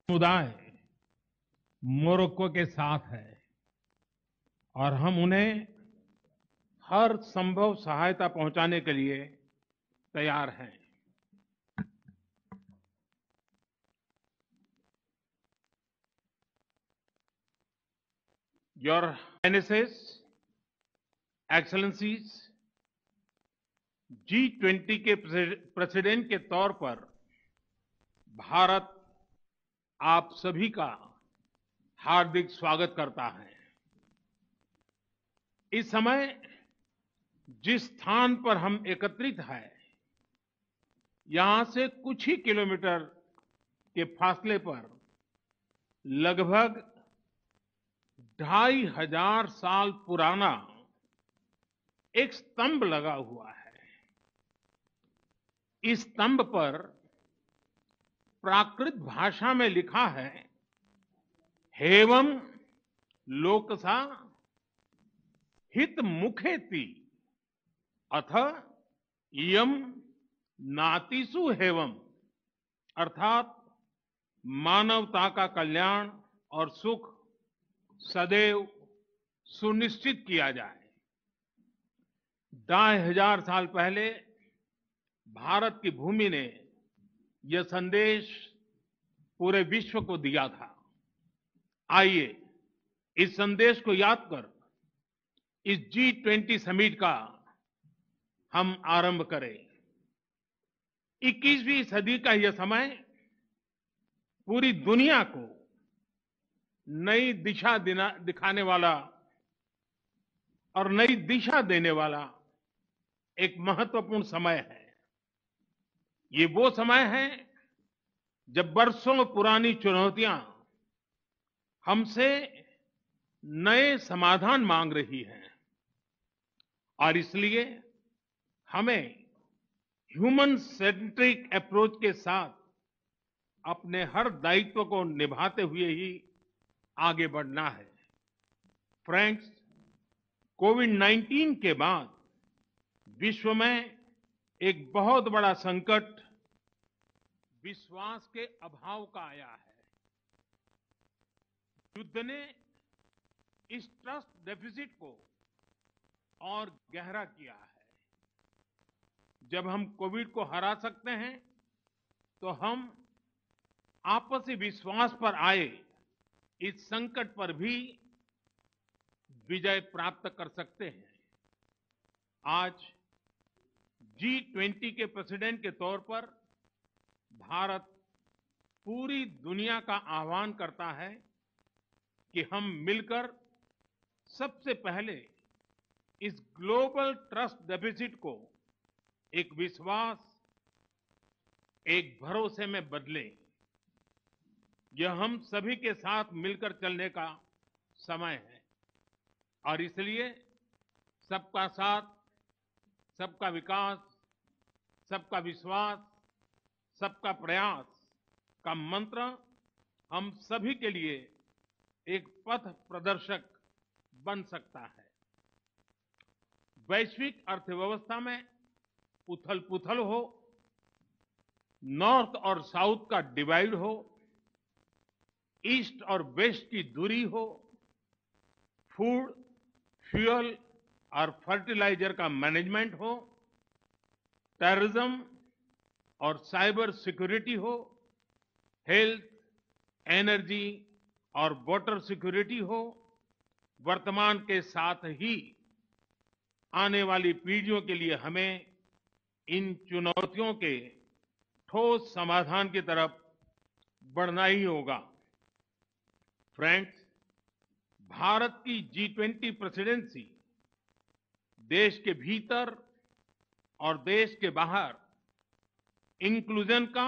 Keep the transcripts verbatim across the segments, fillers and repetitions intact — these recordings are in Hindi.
समुदाय मोरक्को के साथ है और हम उन्हें हर संभव सहायता पहुंचाने के लिए तैयार हैं। Your highnesses, excellencies, G twenty के प्रेसिडेंट के तौर पर भारत आप सभी का हार्दिक स्वागत करता है। इस समय जिस स्थान पर हम एकत्रित हैं, यहां से कुछ ही किलोमीटर के फासले पर लगभग ढाई हजार साल पुराना एक स्तंभ लगा हुआ है। इस स्तंभ पर प्राकृत भाषा में लिखा है, हेवम लोकसा हित मुखेति अथ इयम नातिसु हेवम, अर्थात मानवता का कल्याण और सुख सदैव सुनिश्चित किया जाए। ढाई हजार साल पहले भारत की भूमि ने यह संदेश पूरे विश्व को दिया था। आइए इस संदेश को याद कर इस जी ट्वेंटी समिट का हम आरंभ करें। इक्कीसवीं सदी का यह समय पूरी दुनिया को नई दिशा दिखाने वाला और नई दिशा देने वाला एक महत्वपूर्ण समय है। ये वो समय है जब बरसों पुरानी चुनौतियां हमसे नए समाधान मांग रही हैं और इसलिए हमें ह्यूमन सेंट्रिक अप्रोच के साथ अपने हर दायित्व को निभाते हुए ही आगे बढ़ना है। फ्रेंड्स, कोविड नाइनटीन के बाद विश्व में एक बहुत बड़ा संकट विश्वास के अभाव का आया है। युद्ध ने इस ट्रस्ट डेफिसिट को और गहरा किया है। जब हम कोविड को हरा सकते हैं तो हम आपसी विश्वास पर आए इस संकट पर भी विजय प्राप्त कर सकते हैं। आज जी ट्वेंटी के प्रेसिडेंट के तौर पर भारत पूरी दुनिया का आह्वान करता है कि हम मिलकर सबसे पहले इस ग्लोबल ट्रस्ट डेफिसिट को एक विश्वास, एक भरोसे में बदलें। यह हम सभी के साथ मिलकर चलने का समय है और इसलिए सबका साथ, सबका विकास, सबका विश्वास, सबका प्रयास का मंत्र हम सभी के लिए एक पथ प्रदर्शक बन सकता है। वैश्विक अर्थव्यवस्था में उथल-पुथल हो, नॉर्थ और साउथ का डिवाइड हो, ईस्ट और वेस्ट की दूरी हो, फूड, फ्यूल और फर्टिलाइजर का मैनेजमेंट हो, टेररिज्म और साइबर सिक्योरिटी हो, हेल्थ, एनर्जी और वाटर सिक्योरिटी हो, वर्तमान के साथ ही आने वाली पीढ़ियों के लिए हमें इन चुनौतियों के ठोस समाधान की तरफ बढ़ना ही होगा। फ्रेंड्स, भारत की जी ट्वेंटी प्रेसिडेंसी देश के भीतर और देश के बाहर इंक्लूजन का,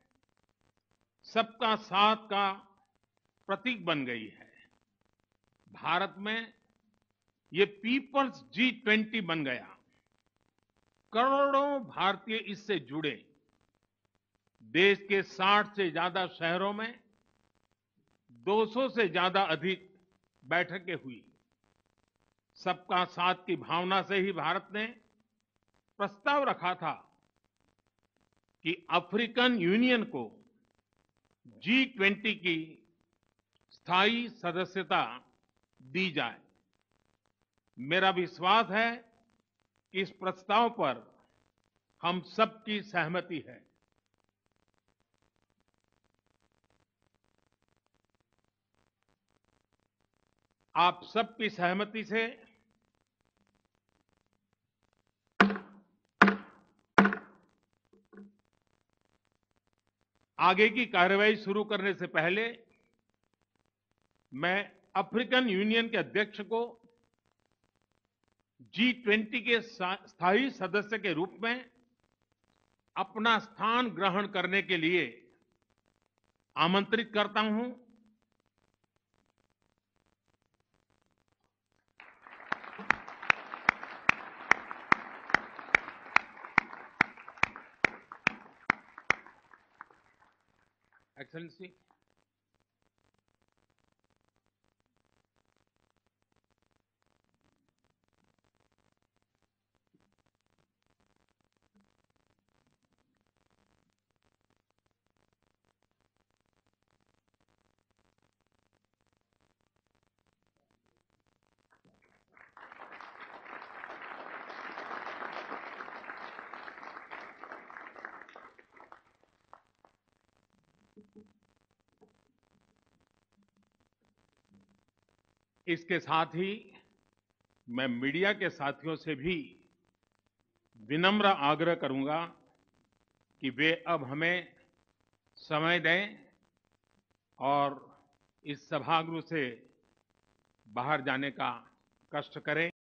सबका साथ का प्रतीक बन गई है। भारत में ये पीपल्स जी ट्वेंटी बन गया। करोड़ों भारतीय इससे जुड़े। देश के साठ से ज्यादा शहरों में दो सौ से ज्यादा अधिक बैठकें हुई। सबका साथ की भावना से ही भारत ने प्रस्ताव रखा था कि अफ्रीकन यूनियन को जी ट्वेंटी की स्थायी सदस्यता दी जाए। मेरा विश्वास है कि इस प्रस्ताव पर हम सबकी सहमति है। आप सबकी सहमति से आगे की कार्रवाई शुरू करने से पहले मैं अफ्रीकन यूनियन के अध्यक्ष को जी ट्वेंटी के स्थायी सदस्य के रूप में अपना स्थान ग्रहण करने के लिए आमंत्रित करता हूं। एक्सेलेंसी, इसके साथ ही मैं मीडिया के साथियों से भी विनम्र आग्रह करूंगा कि वे अब हमें समय दें और इस सभागृह से बाहर जाने का कष्ट करें।